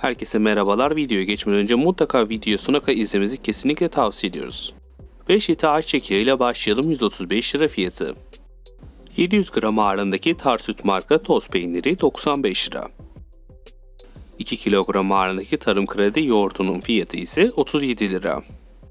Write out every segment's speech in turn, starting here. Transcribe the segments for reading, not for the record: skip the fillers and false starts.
Herkese merhabalar. Videoya geçmeden önce mutlaka videoyu sonuna kadar izlemenizi kesinlikle tavsiye ediyoruz. 5 litre ayçiçeği ile başlayalım. 135 lira fiyatı. 700 gram ağırlığındaki Tarsüt marka toz peyniri 95 lira. 2 kilogram ağırlığındaki Tarım Kredi yoğurdunun fiyatı ise 37 lira.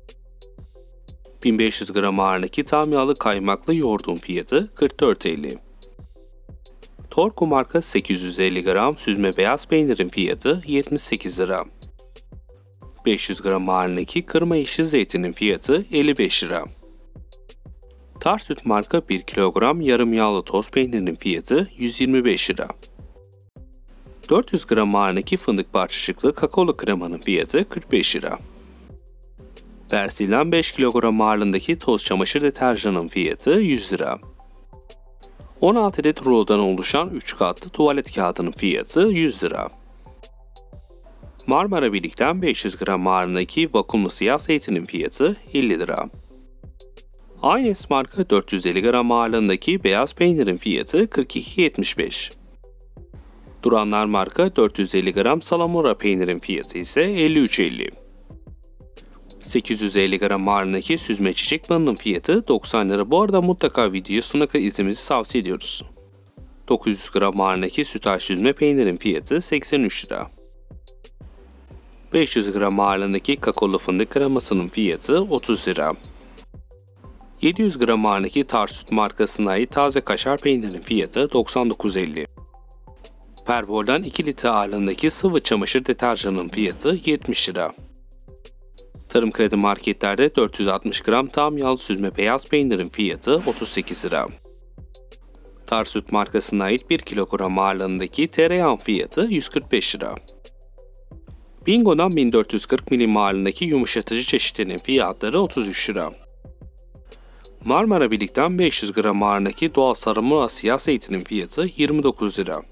1500 gram ağırlığındaki tam yağlı kaymaklı yoğurdun fiyatı 44.50. Torku marka 850 gram süzme beyaz peynirin fiyatı 78 lira. 500 gram ağırlığındaki kırma yeşil zeytinin fiyatı 55 lira. Tarsüt marka 1 kilogram yarım yağlı toz peynirinin fiyatı 125 lira. 400 gram ağırlığındaki fındık parçacıklı kakaolu kremanın fiyatı 45 lira. Persil'den 5 kilogram ağırlığındaki toz çamaşır deterjanının fiyatı 100 lira. 16 adet rulodan oluşan 3 katlı tuvalet kağıdının fiyatı 100 lira. Marmara Birlik'ten 500 gram ağırlığındaki vakumlu siyah zeytinin fiyatı 50 lira. Aynes marka 450 gram ağırlığındaki beyaz peynirin fiyatı 42.75. Duranlar marka 450 gram salamura peynirin fiyatı ise 53.50. 850 gram ağırlığındaki süzme çiçek balının fiyatı 90 lira. Bu arada mutlaka videoyu sonuna kadar izlemenizi tavsiye ediyoruz. 900 gram ağırlığındaki sütaş süzme peynirin fiyatı 83 lira. 500 gram ağırlığındaki kakaolu fındık kremasının fiyatı 30 lira. 700 gram ağırlığındaki Tarsüt markasına ait taze kaşar peynirinin fiyatı 99.50. Perbol'dan 2 litre ağırlığındaki sıvı çamaşır deterjanının fiyatı 70 lira. Tarım Kredi marketlerde 460 gram tam yağlı süzme beyaz peynirin fiyatı 38 lira. Tarsüt markasına ait 1 kilogram ağırlığındaki tereyağın fiyatı 145 lira. Bingo'dan 1440 milim ağırlığındaki yumuşatıcı çeşitlerinin fiyatları 33 lira. Marmara Birlik'ten 500 gram ağırlığındaki doğal sarımura siyah zeytinin fiyatı 29 lira.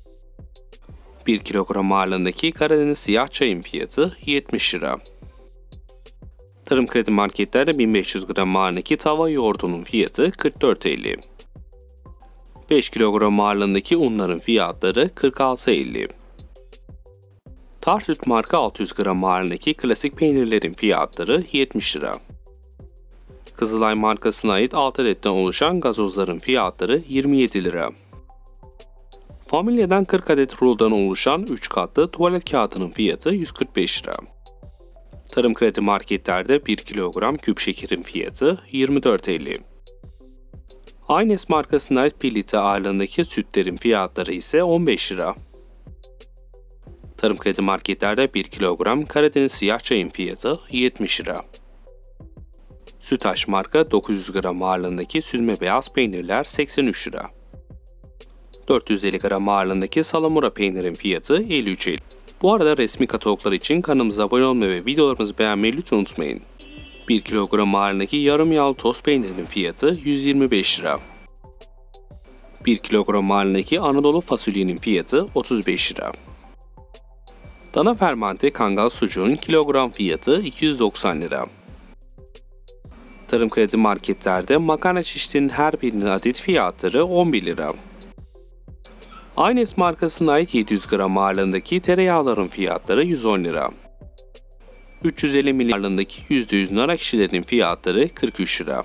1 kilogram ağırlığındaki Karadeniz siyah çayın fiyatı 70 lira. Tarım Kredi marketlerde 1500 gram ağırlığındaki tava yoğurdunun fiyatı 44.50. 5 kilogram ağırlığındaki unların fiyatları 46.50. Tarsüt marka 600 gram ağırlığındaki klasik peynirlerin fiyatları 70 lira. Kızılay markasına ait 6 adetten oluşan gazozların fiyatları 27 lira. Familya'dan 40 adet rulodan oluşan 3 katlı tuvalet kağıdının fiyatı 145 lira. Tarım Kredi marketlerde 1 kilogram küp şekerin fiyatı 24.50. Aynes markasına ait 1 litre ağırlığındaki sütlerin fiyatları ise 15 lira. Tarım Kredi marketlerde 1 kilogram Karadeniz siyah çayın fiyatı 70 lira. Sütaş marka 900 gram ağırlığındaki süzme beyaz peynirler 83 lira. 450 gram ağırlığındaki salamura peynirin fiyatı 53.50. Bu arada resmi kataloglar için kanalımıza abone olmayı ve videolarımızı beğenmeyi lütfen unutmayın. 1 kilogram ağırlığındaki yarım yağlı toz peynirinin fiyatı 125 lira. 1 kilogram ağırlığındaki Anadolu fasulyenin fiyatı 35 lira. Dana fermente kangal sucuğun kilogram fiyatı 290 lira. Tarım Kredi marketlerde makarna çeşitlerinin her birinin adet fiyatları 11 lira. Aynes markasına ait 700 gram ağırlığındaki tereyağların fiyatları 110 lira. 350 ml ağırlığındaki %100 nar ekşilerinin fiyatları 43 lira.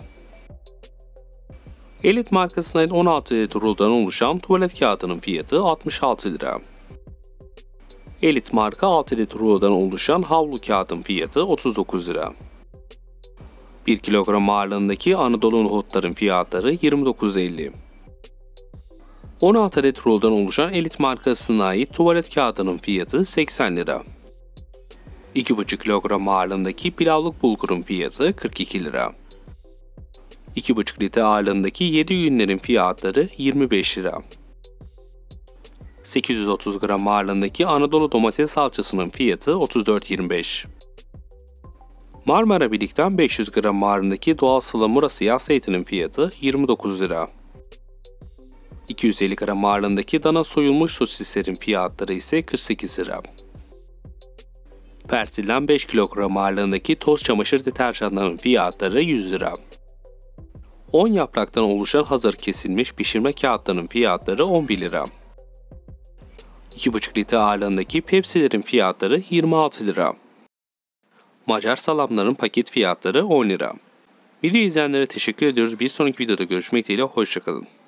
Elit markasına ait 16 adet rulodan oluşan tuvalet kağıdının fiyatı 66 lira. Elit marka 6 adet rulodan oluşan havlu kağıdın fiyatı 39 lira. 1 kilogram ağırlığındaki Anadolu nohutların fiyatları 29.50. 16 adet rulodan oluşan Elit markasına ait tuvalet kağıdının fiyatı 80 lira. 2,5 kilogram ağırlığındaki pilavlık bulgurun fiyatı 42 lira. 2,5 litre ağırlığındaki 7 günlerin fiyatları 25 lira. 830 gram ağırlığındaki Anadolu domates salçasının fiyatı 34.25. Marmara Birlik'ten 500 gram ağırlığındaki doğal salamura siyah zeytinin fiyatı 29 lira. 250 gram ağırlığındaki dana soyulmuş sosislerin fiyatları ise 48 lira. Persil'den 5 kilogram ağırlığındaki toz çamaşır deterjanlarının fiyatları 100 lira. 10 yapraktan oluşan hazır kesilmiş pişirme kağıtlarının fiyatları 11 lira. 2,5 litre ağırlığındaki Pepsi'lerin fiyatları 26 lira. Macar salamların paket fiyatları 10 lira. Video izleyenlere teşekkür ediyoruz. Bir sonraki videoda görüşmek dileğiyle. Hoşçakalın.